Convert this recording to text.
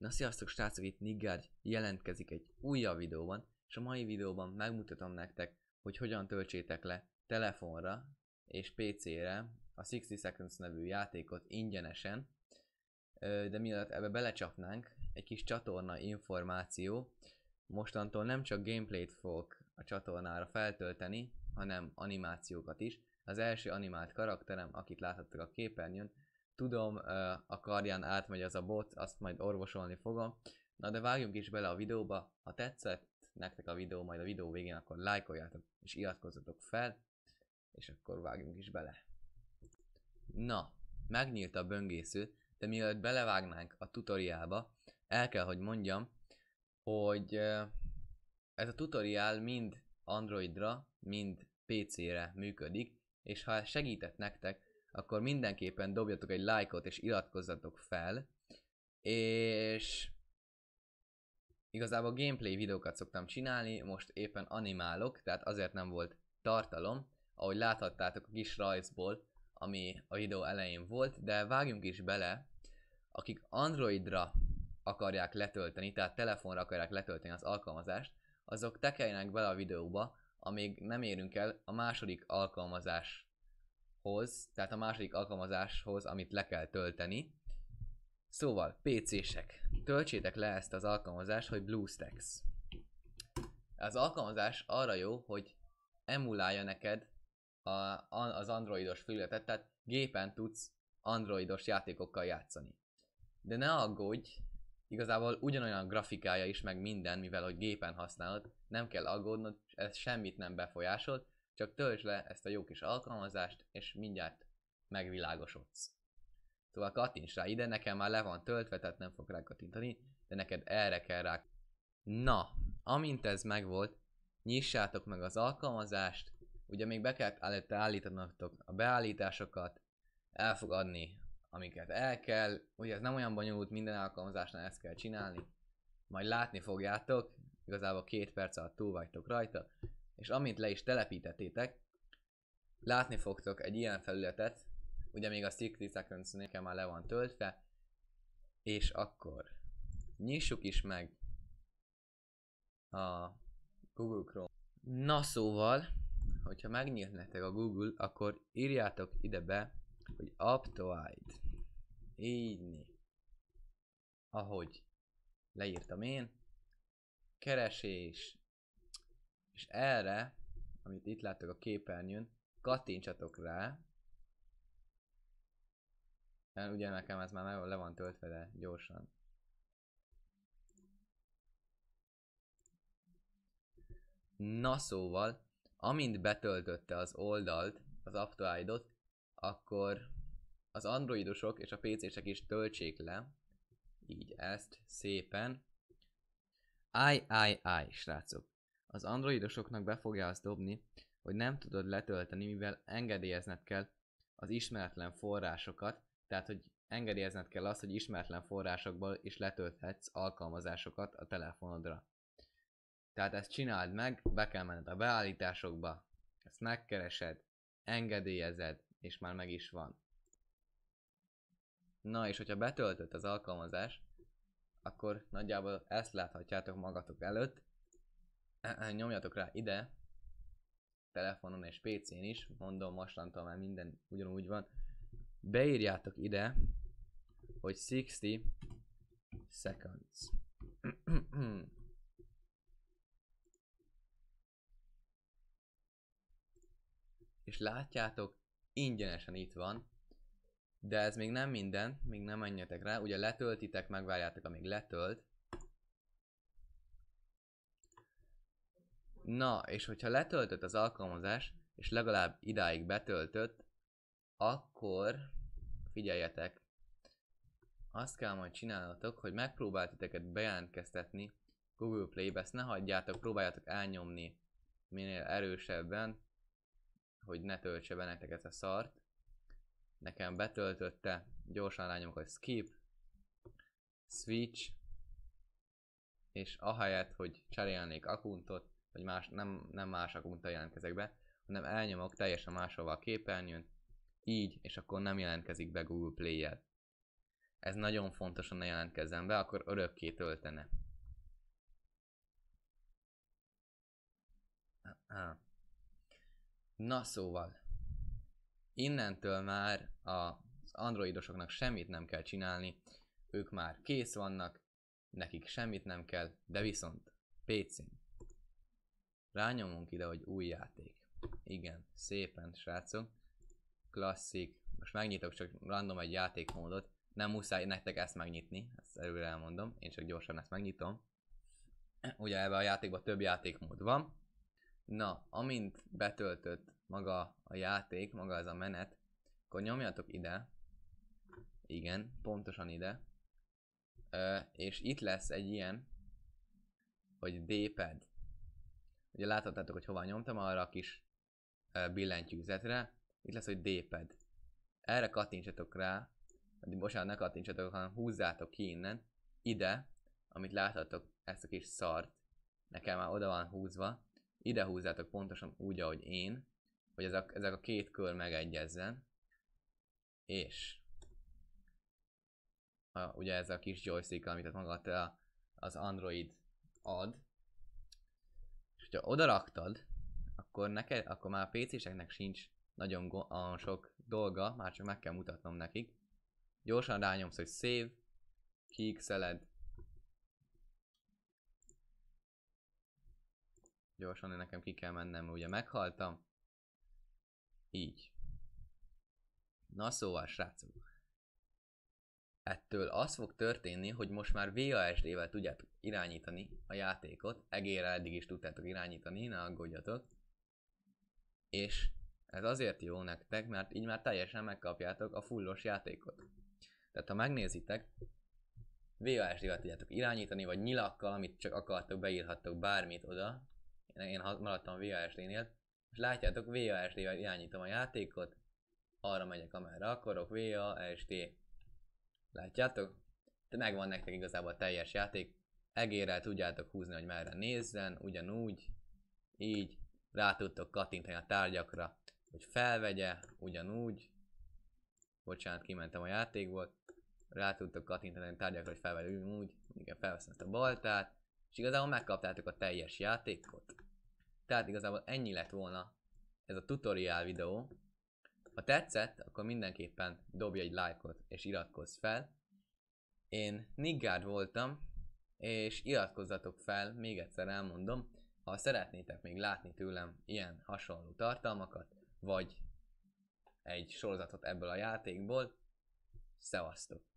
Na sziasztok srácok, itt Nigger jelentkezik egy újabb videóban, és a mai videóban megmutatom nektek, hogy hogyan töltsétek le telefonra és PC-re a 60 Seconds nevű játékot ingyenesen. De mielőtt ebbe belecsapnánk, egy kis csatorna információ. Mostantól nem csak gameplayt fogok a csatornára feltölteni, hanem animációkat is. Az első animált karakterem, akit láthattok a képernyőn, tudom, a karján átmegy az a bot, azt majd orvosolni fogom. Na de vágjunk is bele a videóba. Ha tetszett nektek a videó, majd a videó végén, akkor lájkoljátok és iratkozzatok fel, és akkor vágjunk is bele. Na, megnyílt a böngésző, de mielőtt belevágnánk a tutoriálba, el kell, hogy mondjam, hogy ez a tutoriál mind Androidra, mind PC-re működik, és ha segített nektek, akkor mindenképpen dobjatok egy lájkot és iratkozzatok fel, és igazából gameplay videókat szoktam csinálni, most éppen animálok, tehát azért nem volt tartalom, ahogy láthattátok a kis rajzból, ami a videó elején volt, de vágjunk is bele. Akik Androidra akarják letölteni, tehát telefonra akarják letölteni az alkalmazást, azok tekeljenek bele a videóba, amíg nem érünk el a második alkalmazáshoz, tehát a második alkalmazáshoz, amit le kell tölteni. Szóval, PC-sek, töltsétek le ezt az alkalmazást, hogy BlueStacks. Az alkalmazás arra jó, hogy emulálja neked az androidos felületet, tehát gépen tudsz androidos játékokkal játszani. De ne aggódj, igazából ugyanolyan grafikája is, meg minden, mivel hogy gépen használod, nem kell aggódnod, ez semmit nem befolyásol, csak töltsd le ezt a jó kis alkalmazást, és mindjárt megvilágosodsz. Szóval kattints rá ide, nekem már le van töltve, tehát nem fog rá kattintani, de neked erre kell rá. Na, amint ez megvolt, nyissátok meg az alkalmazást, ugye még be kell állítanatok a beállításokat, el fog adni amiket el kell, ugye ez nem olyan bonyolult, minden alkalmazásnál ezt kell csinálni, majd látni fogjátok, igazából 2 perc alatt túl vagytok rajta, és amint le is telepítettétek, látni fogtok egy ilyen felületet, ugye még a 60 Seconds nekem már le van töltve, és akkor nyissuk is meg a Google Chrome. Na szóval, hogyha megnyílt nektek a Google, akkor írjátok ide be, hogy Aptoide. Így. Ahogy leírtam én. Keresés. És erre, amit itt láttok a képernyőn, kattintsatok rá. Ugye nekem ez már le van töltve, de gyorsan. Na szóval, amint betöltötte az oldalt, az Aptoide-ot, akkor az androidosok és a PC-sek is töltsék le. Így ezt szépen. Srácok. Az androidosoknak be fogja azt dobni, hogy nem tudod letölteni, mivel engedélyezned kell az ismeretlen forrásokat, tehát hogy engedélyezned kell azt, hogy ismeretlen forrásokból is letölthetsz alkalmazásokat a telefonodra. Tehát ezt csináld meg, be kell menned a beállításokba, ezt megkeresed, engedélyezed, és már meg is van. Na és hogyha betöltött az alkalmazás, akkor nagyjából ezt láthatjátok magatok előtt. Nyomjatok rá ide, telefonon és PC-n is, mondom mostantól már minden ugyanúgy van. Beírjátok ide, hogy 60 seconds. És látjátok, ingyenesen itt van, de ez még nem minden, még nem menjetek rá, ugye letöltitek, megvárjátok amíg letölt. Na, és hogyha letöltött az alkalmazás, és legalább idáig betöltött, akkor figyeljetek, azt kell majd csinálnotok, hogy megpróbált titeket bejelentkeztetni Google Play-be, ezt ne hagyjátok, próbáljátok elnyomni minél erősebben, hogy ne töltse be nektek ezt a szart. Nekem betöltötte, gyorsan rányomok, hogy skip, switch, és ahelyett, hogy cserélnék akuntot, vagy más, nem más akunttal jelentkezek be, hanem elnyomok teljesen máshova a képernyőn, így, és akkor nem jelentkezik be Google Play-jel. ez nagyon fontosan ne jelentkezzen be, akkor örökké töltene. Na szóval, innentől már az androidosoknak semmit nem kell csinálni, ők már kész vannak, nekik semmit nem kell, de viszont PC-n rányomunk ide, hogy új játék. Igen, szépen srácok, klasszik, most megnyitok csak random egy játékmódot, nem muszáj nektek ezt megnyitni, ezt előre elmondom, én csak gyorsan ezt megnyitom. Ugye ebben a játékban több játékmód van. Na, amint betöltött maga a játék, maga ez a menet, akkor nyomjatok ide. Igen, pontosan ide. És itt lesz egy ilyen, hogy D-pad. Ugye láthattátok, hogy hova nyomtam, arra a kis billentyűzetre. Itt lesz, hogy D-pad. Erre kattintsatok rá, bocsánat, ne kattintsatok, hanem húzzátok ki innen. Ide, amit láthatok, ezt a kis szart, nekem már oda van húzva. Ide húzzátok pontosan úgy, ahogy én, hogy ezek a két kör megegyezzen. És ugye ez a kis joystick, amit maga az Android ad. És hogyha oda raktad, akkor már a PC-seknek sincs nagyon sok dolga, már csak meg kell mutatnom nekik. Gyorsan rányomsz, hogy save, kiixeled. Gyorsan nekem ki kell mennem, ugye meghaltam. Így. Na szóval, srácok. Ettől az fog történni, hogy most már VASD-vel tudjátok irányítani a játékot. Egérrel eddig is tudtátok irányítani, ne aggódjatok. És ez azért jó nektek, mert így már teljesen megkapjátok a fullos játékot. Tehát ha megnézitek, VASD-vel tudjátok irányítani, vagy nyilakkal, amit csak akartok, beírhattok bármit oda. Én maradtam VASD-nél. És látjátok, VASD-vel irányítom a játékot. Arra megyek, amerre akarok, VASD. Látjátok? De megvan nektek igazából a teljes játék. Egérrel tudjátok húzni, hogy merre nézzen, ugyanúgy. Így. Rá tudtok kattintani a tárgyakra, hogy felvegye, ugyanúgy. Bocsánat, kimentem a játékból. Rá tudtok kattintani a tárgyakra, hogy felvegye, ugyanúgy. Igen, felveszem ezt a baltát. És igazából megkaptátok a teljes játékot. Tehát igazából ennyi lett volna ez a tutorial videó. Ha tetszett, akkor mindenképpen dobj egy lájkot és iratkozz fel. Én Niggard voltam, és iratkozzatok fel, még egyszer elmondom, ha szeretnétek még látni tőlem ilyen hasonló tartalmakat, vagy egy sorozatot ebből a játékból. Szevasztok!